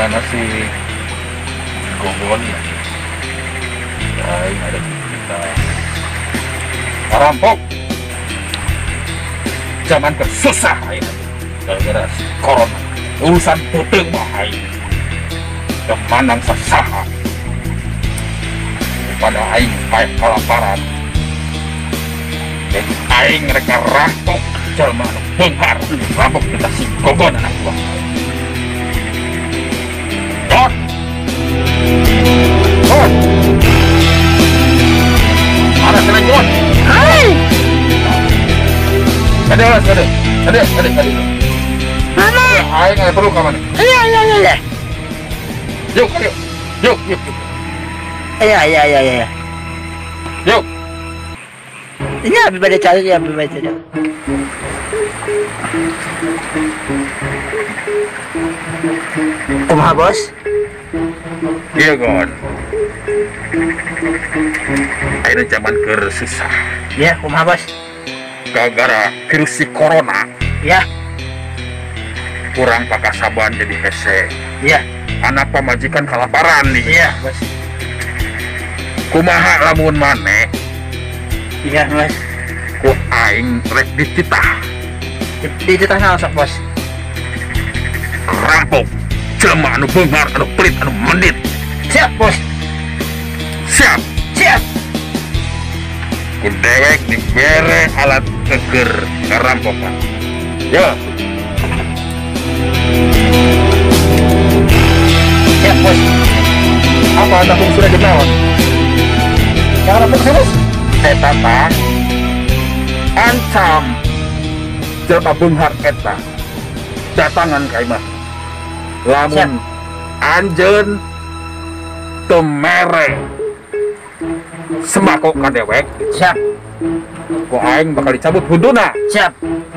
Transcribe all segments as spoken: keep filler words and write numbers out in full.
mana si Gogon ya? Aing ada kita rampok zaman tersusah aing gara-gara si corona urusan puteng mah aing kemanang sasaha pada aing kayak kelaparan dan aing mereka rampok jelma anu beunghar rampok kita si Gogon anak buah Gon Gon ada selain Gon hai ada lah ada ada ada ada Mama aing ada perlu kamu iya iya iya yuk yuk yuk yuk yuk iya iya iya iya yuk ini habis pada cari ya habis pada cari kumaha bos iya Gon akhirnya zaman ker susah ya kumaha bos gara-gara virus si corona ya kurang pakasaban jadi hese ya anak pamajikan kelaparan nih iya bos kumaha lamun maneh iya bos ku aing rek dititah di titah naon sok bos rampok jelema anu beunghar anu pelit anu mendit siap bos siap siap ku dewek dibere alat keker ngarampokan ya siap bos apa anda pun sudah jenawan yang rampok bos eta tah ancam jelema beunghar eta datangan ka imah lamun anjeun teu mere sembako ka dewek siap ku aing bakal dicabut hunduna siap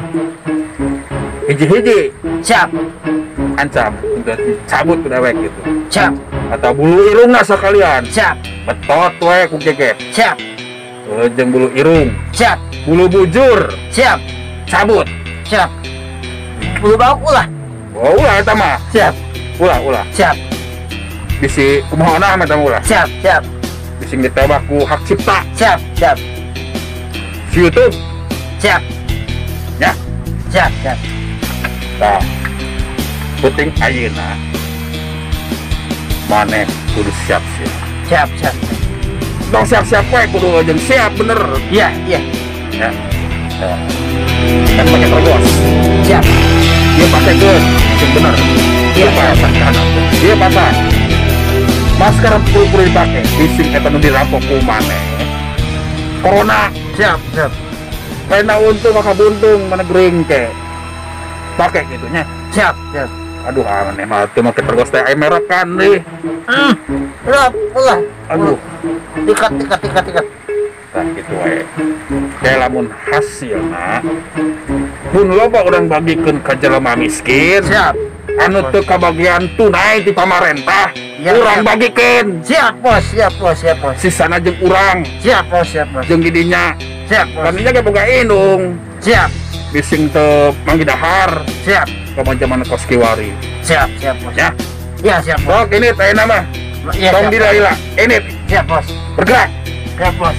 hiji-hiji siap ancam udah dicabut ke dewek gitu siap atau bulu irungna sekalian siap betot we ku geget siap jeung bulu irung siap bulu bujur siap cabut siap bulu bauk ulah oh ulah eta mah siap ulah ulah siap bisi kumaha na eta ulah siap siap bisi ditembak ku hak cipta siap siap si YouTube siap ya siap siap tah penting ayeuna maneh kudu siap-siap siap siap dong siap-siap we kudu jeung siap bener iya iya ya ya kan pakai tergos siap dia pakai gun yang bener Iya, dia pasang kanan dia pasang masker perlu dipakai bising eta nu dirampok ku maneh corona siap siap karena untung maka buntung mana gering ke pakai gitunya siap siap aduh aneh mah teu make tergos teh aya merek kan nih hmm ulah ulah aduh tikat tikat tikat tikat tah kitu we kayak lamun hasilna pun loba urang bagikeun ka jelema miskin siap anu teu kabagian tunai di pamarentah Ya, urang siap. bagikeun siap bos siap bos siap bos sisana jeung urang siap bos siap bos jeung didinya siap bos kan nya boga indung siap bising teu manggi dahar siap kamanjaman kos kiwari siap siap bos ya iya siap bos sok ini teh nama iya tong siap dilila ini siap bos bergerak siap bos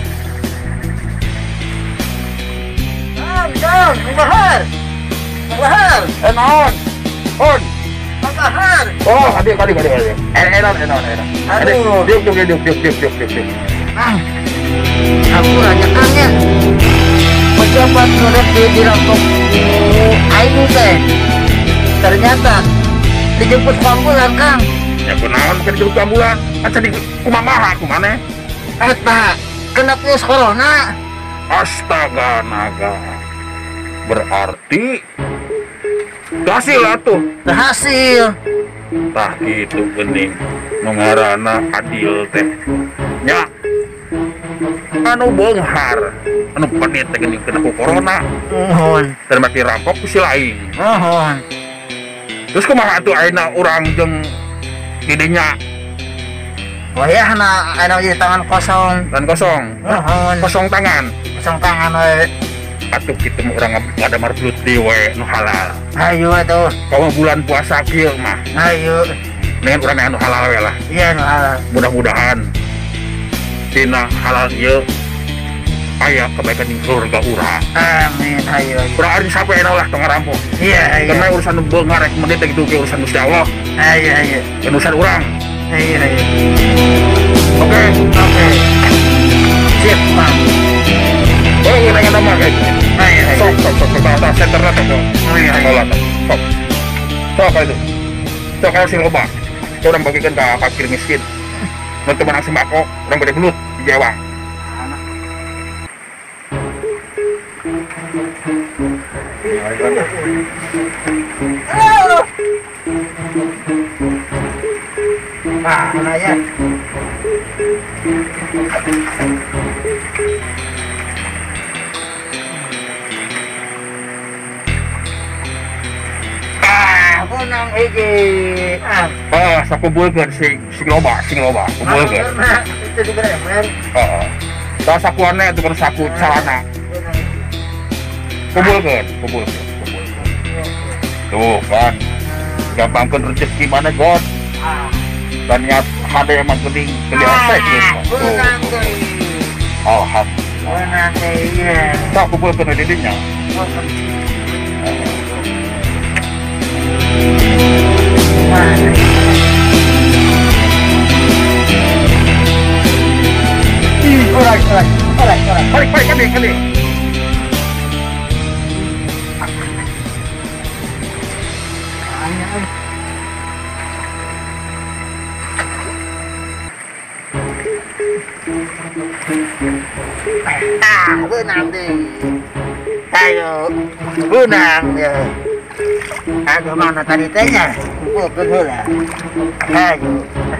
Bang, bang, Bahar, Bahar, eh naon on Bahar. oh adik adik adik adik enak enak enak enak Aduh. diuk diuk diuk diuk diuk diuk diuk diuk Ah, aku ranyakannya pejabat sudah di dirampok aing teh. Ternyata dijemput ke ambulan Kang. ya kunaon keur dijemput ke ambulan acan di kumaha kumaneh Eta kena virus corona. astaga naga berarti hasil atuh Berhasil. tah gitu geuning nu ngaranna adil teh nya anu beunghar anu penit teh geuning kena ku corona Mohon, dan mati rampok ku si lain mohon. terus kumaha atuh ayeuna urang jeung didinya Wayahna anu jadi tangan kosong. dan kosong Mohon. kosong tangan Kosong tangan we. atuh kitu mah urang ada marplut di we nu halal Ayo atuh. kamu bulan puasa kieu mah Ayo. dengan urang anu halal we lah. Iya nu halal. Mudah-mudahan tina halal ieu aya kebaikan di keluarga urang. Amin. Ayo. Urang ari sampai enak lah tong ngarampung. Iya, iya. Karena urusan beungar rek menit gitu ke urusan Gusti Allah. Ayo, ayo. Kan urusan urang. Ayo, ayo. Oke. Oke. Sip, Pak. Oh, nanya nama kayak gitu. Ayo, ayo. Sok, sok, sok, sok, sok, center lah, sok. Oh, iya, iya. Tolong, sok. Sok apa itu? Sok kalau sing loba. Kita orang bagikan ke fakir miskin. Untuk menang sembako, orang gede belut di Jawa. Halo. Nah, mana ya? Ah, menang iki. Ah, Ah, sakumpulkeun sing sing loba, sing loba, kumpulkeun. nah, itu juga ya, men. Heeh. Tah sakuanna tukar saku celana. Kumpulkeun, kumpulkeun, kumpulkeun. Tuh kan. Gampangkeun rezeki mana God. Ah, Dan niat hade emang geuning gede asek gitu. menang deui. Alhamdulillah. Menang deui. Iya. Tak kumpulkeun di dinya. Mana? Ih, alright, alright, alright, alright. Balik, balik, kali, kali. Ah, benang deh. Ayo, benang ya. Aduh, mana tadi tanya? Bukan heula. Ayo.